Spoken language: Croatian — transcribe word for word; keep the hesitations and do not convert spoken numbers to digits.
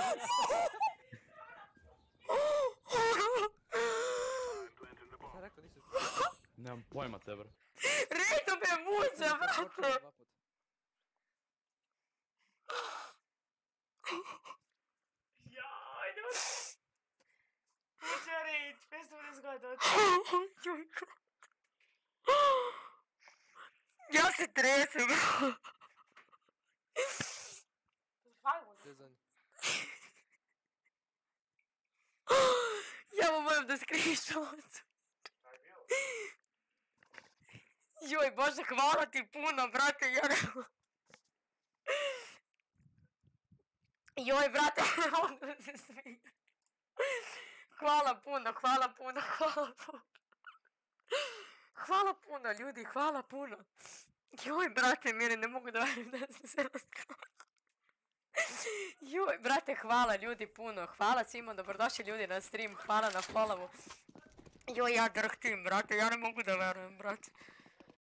Šta rekao, nisi... Nemam pojma te, bro. Redo me muđa, brate! Joj, ljudi! Neću reći, petsto pedeset godina. Ja se tresem, bro. Zezanje. Ja mu moram da screenshot. Joj, Bože, hvala ti puno, brate, ja ne... Joj, brate, onda se smijem. Hvala puno, hvala puno, hvala puno. Hvala puno, ljudi, hvala puno. Joj, brate, mire, ne mogu da varim da sam se raskala. Joj, brate, hvala ljudi puno, hvala svima, dobrodošli ljudi na stream, hvala na followu. Joj, ja drhtim, brate, ja ne mogu da verujem, brate.